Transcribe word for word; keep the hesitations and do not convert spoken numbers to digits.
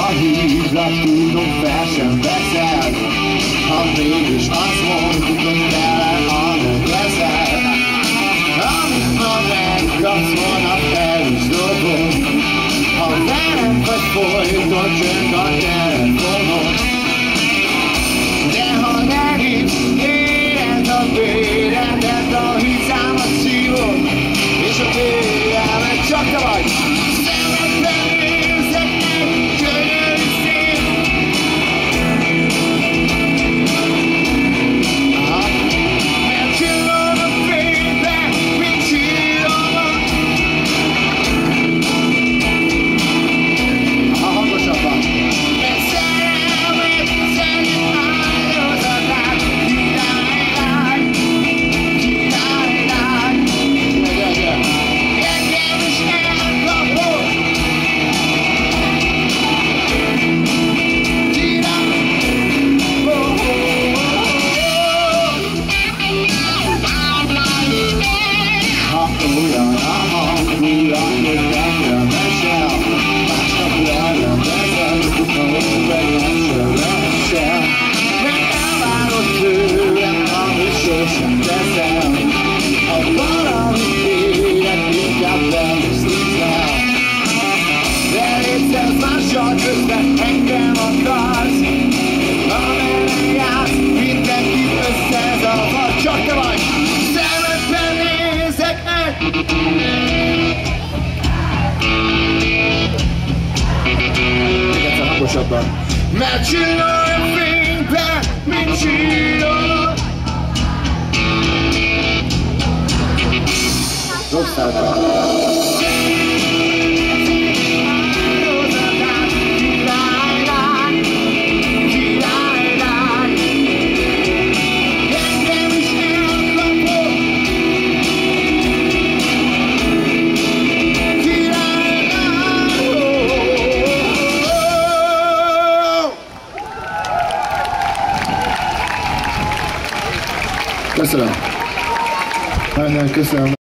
hívlak, tudom, fel sem veszed. Ha mégis azt mondjuk, hogy tele a növezel, amit ma megkapsz, holnap el is dobod. Ha velem vagy folyton csönd a telefonod, de ha megint éred a véredet, a hicámat szívod, és a véremet csak te vagy. Szemedben nézek meg, gyönyörű szép. Mert csillog a fényben, mint csillog. Ha hangosabban. Mert szerelmet szerint áldozatát, királylány, királylány. Engem is elkapod. Ha olyan a hangulat, hogy nekem esel, másnap lelebezem, hogy nekem esel. Mert elvárod tőlem, amit sosem teszel, ha valamit érek, inkább elviszlízel. De létszerz mással közben engem akarsz, amerre jársz, mindenkit összezavar, csak te vagy. Szemedben nézek meg. Még egyszer hangosabban. Mert csillog a fényben, mint csillog. Rosszáltal. Köszönöm. Nagyon köszönöm.